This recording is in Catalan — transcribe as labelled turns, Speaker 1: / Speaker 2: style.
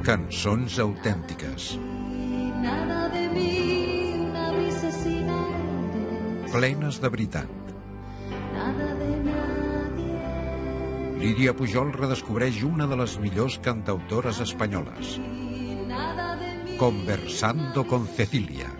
Speaker 1: Cançons autèntiques. Plenes de veritat. Lídia Pujol redescobreix una de les millors cantautores espanyoles. Conversando con Cecilia.